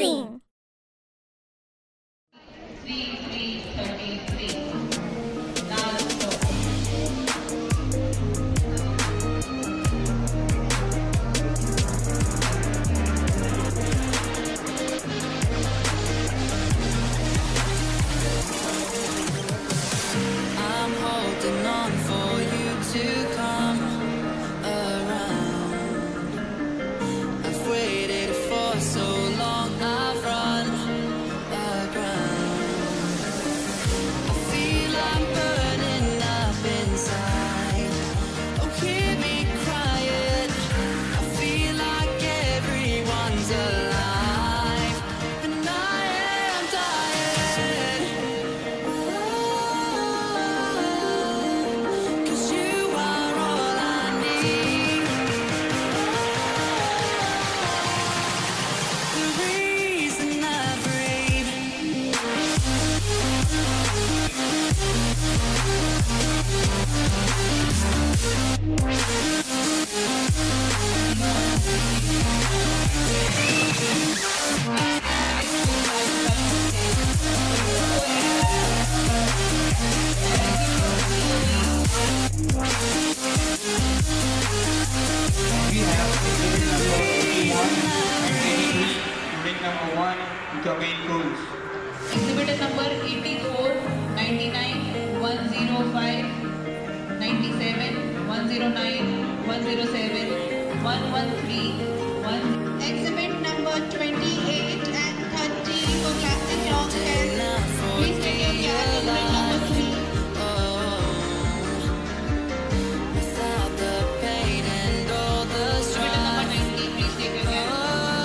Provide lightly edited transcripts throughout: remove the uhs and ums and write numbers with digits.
amazing! 3-3-33. Last stop. I'm holding on for you to come around. I've waited for so long, I've run aground. I feel I'm burning up inside. Oh, hear me crying. I feel like everyone's alive, and I am dying. 'Cause you are all I need. The reason I breathe. We have exhibit number 81 and 82. Unit number 1, Domain Codes. Exhibit number 84, 99, 105, 97, 109, 107, 113, 1. Exhibit number 28 and 30 for plastic dog test. Please take your care. Exhibit number 3. Without the pain and all the Exhibit number strife. 90, please take your care.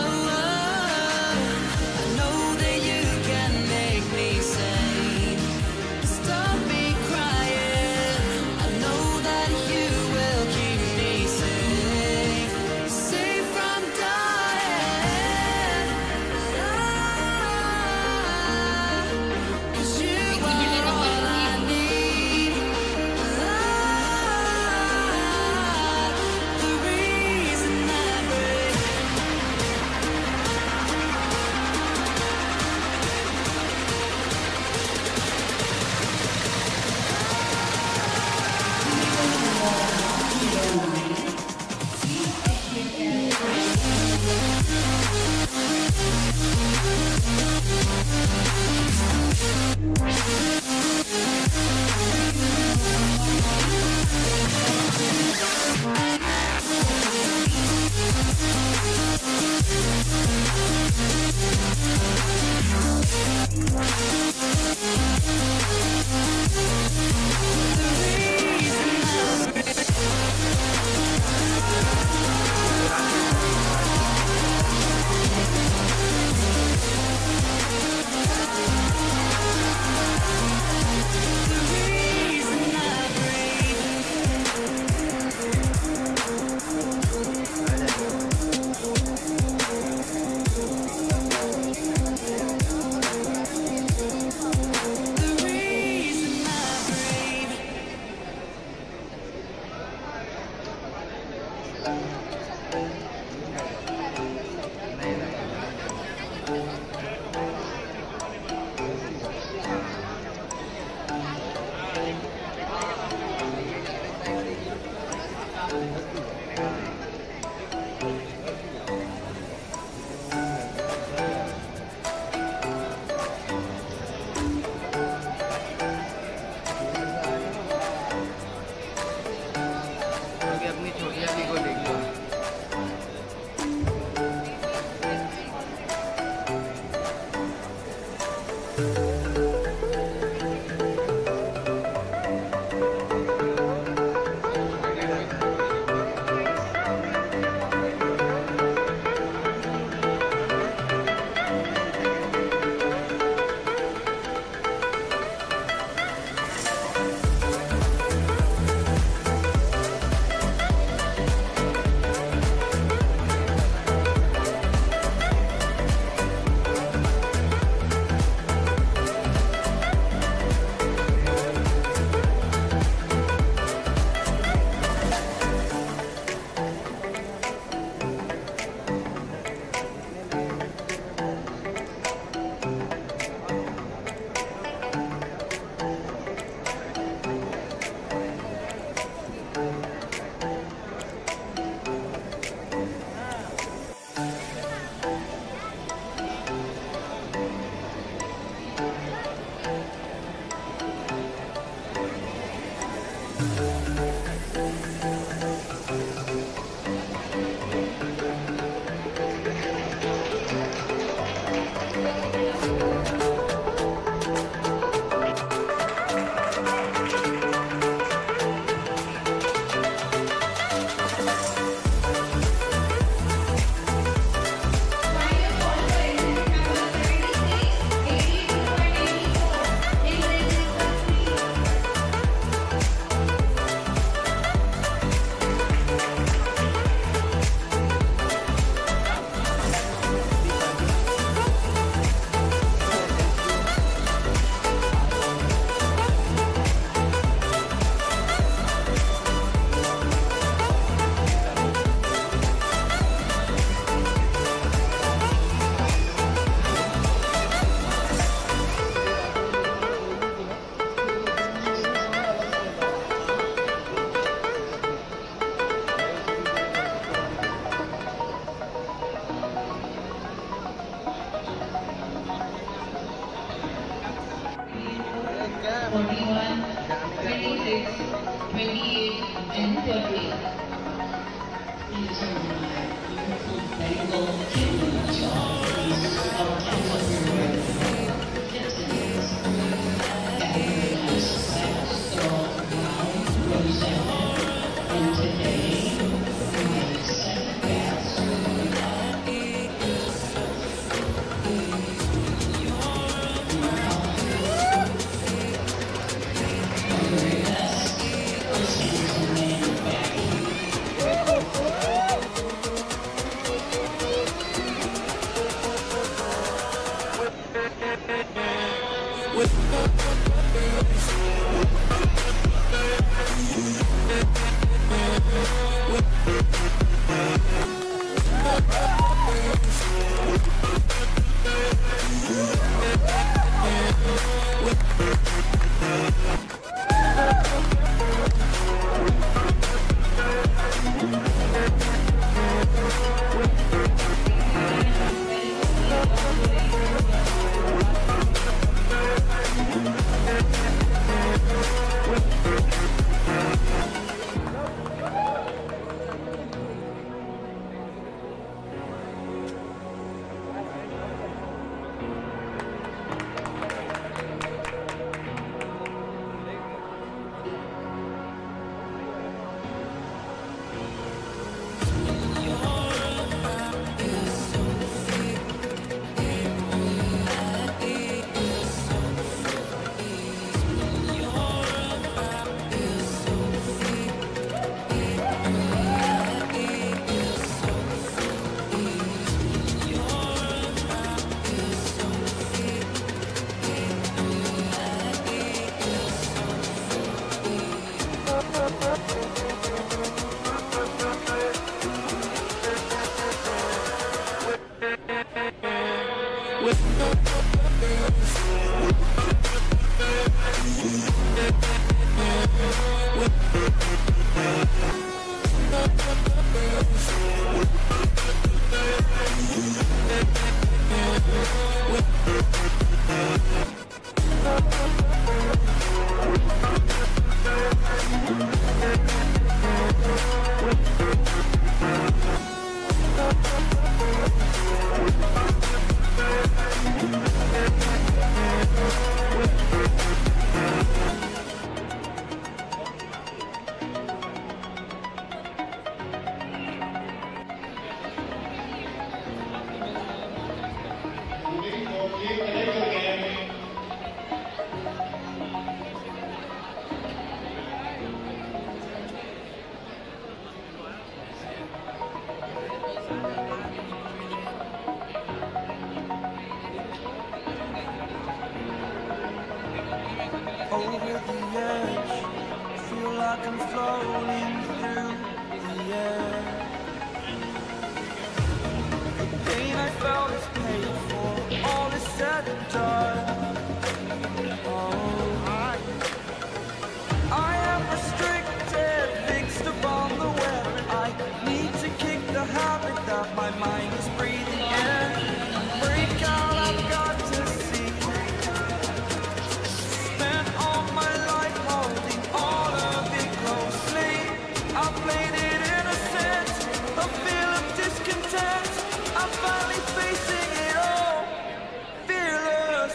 I know that you can make me sane. Stop me crying. I know that you will keep me safe, safe from dying. 'Cause you Exhibit are number all I 8. need. The reason I break. अपनी छोटी को देख लो। 28 and 30. Over the edge, feel like I'm floating through the air. The pain I felt is paid for, all is said and done. Oh, I am restricted, fixed upon the web. I need to kick the habit that my mind is breathing in. Break out, I've got to see. Spent all my life holding all of it closely. I played it innocent, a feel of discontent. I'm finally facing it all, fearless.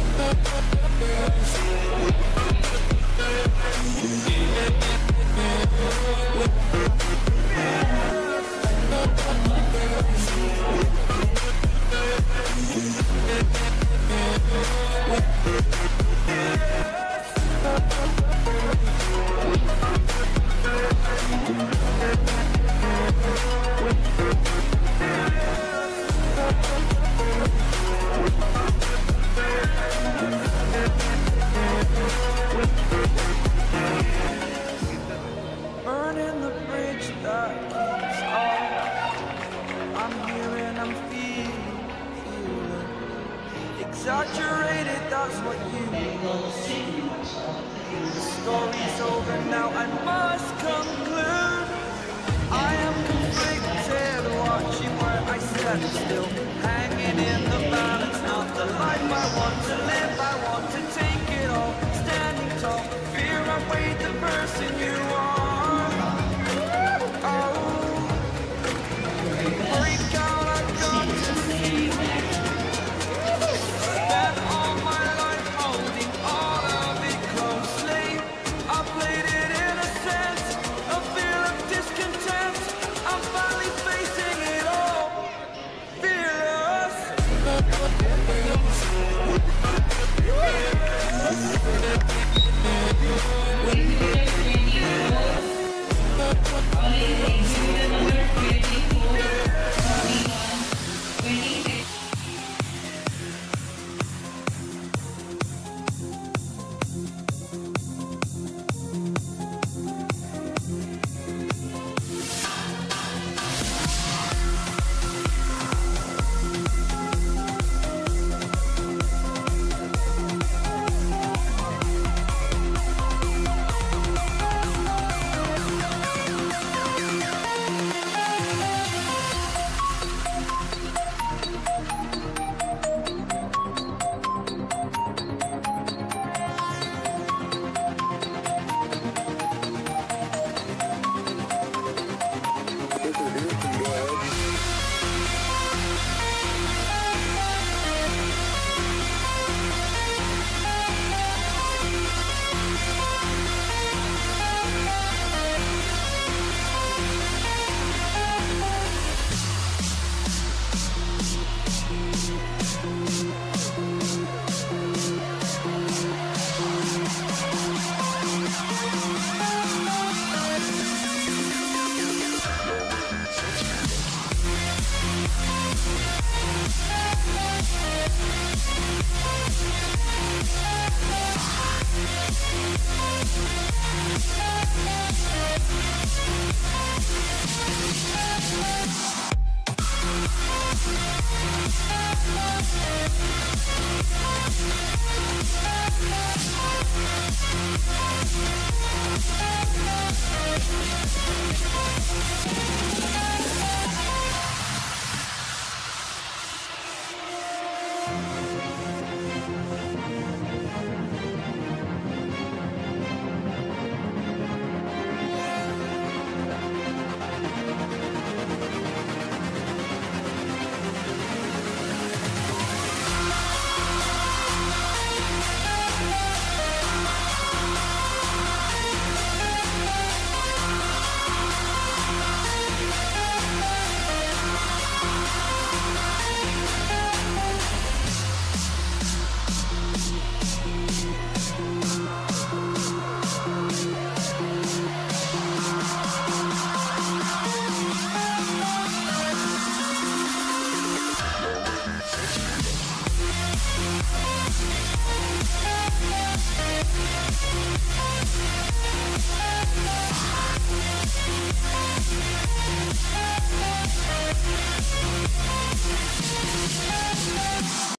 Burning the bridge that keeps on. I'm here and I'm feeling exaggerated, that's what you see. The story's over now, I must conclude. I am conflicted, watching where I stand still, hanging in the balance, not the life I want to live.